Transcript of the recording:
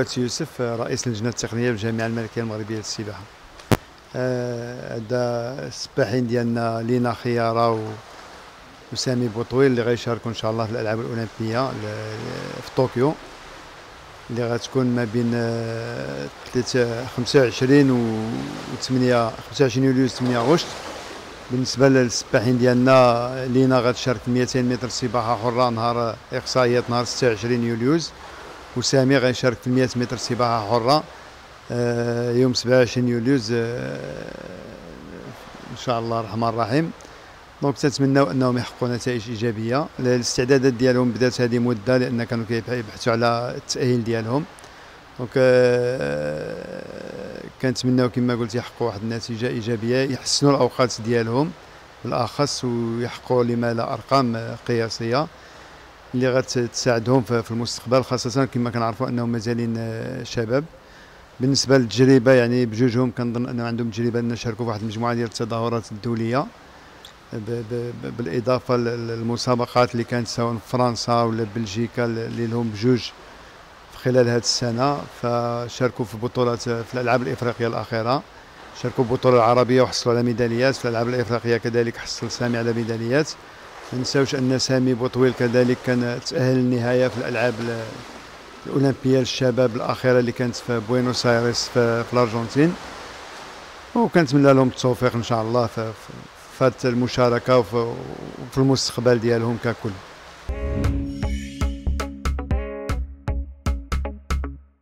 فؤاد يوسف، رئيس اللجنة التقنية بالجامعة الملكية المغربية للسباحة. هذا السباحين ديالنا لينا خيارة وسامي بوطويل اللي غيشاركوا ان شاء الله في الالعاب الاولمبيه في طوكيو، اللي غتكون ما بين 25 و 8 25 يوليو 8 غشت. بالنسبه للسباحين ديالنا لينا غتشارك في 200 متر سباحه حره نهار اقصائيات نهار 26 يوليوز، وسامي غيشارك في 100 متر سباحه حره يوم 27 يوليوز ان شاء الله الرحمن الرحيم. دونك تنتمناو انهم يحققوا نتائج ايجابيه. الاستعدادات ديالهم بدات هذه مده لان كانوا كيبحثوا على التاهيل ديالهم. دونك كنتمناو كما قلت يحققوا واحد النتيجه ايجابيه، يحسنوا الاوقات ديالهم بالاخص، ويحققوا لما لا ارقام قياسيه اللي غتساعدهم في المستقبل، خاصه كما كنعرفوا انهم مازالين شباب. بالنسبه للتجربه يعني بجوجهم كنظن انه عندهم تجربه ان شاركوا في واحد المجموعه ديال التظاهرات الدوليه، بالاضافه للمسابقات اللي كانت سواء في فرنسا ولا بلجيكا اللي لهم بجوج خلال هذه السنه. فشاركوا في بطولات في الالعاب الافريقيه الاخيره، شاركوا في البطوله العربيه وحصلوا على ميداليات. في الالعاب الافريقيه كذلك حصل سامي على ميداليات. ما ننساوش ان سامي بوطويل كذلك كان تاهل للنهايه في الالعاب الاولمبيه للشباب الاخيره اللي كانت في بوينوس ايرس في الارجنتين، وكنتمنى لهم التوفيق ان شاء الله في هذه المشاركه وفي المستقبل ديالهم ككل.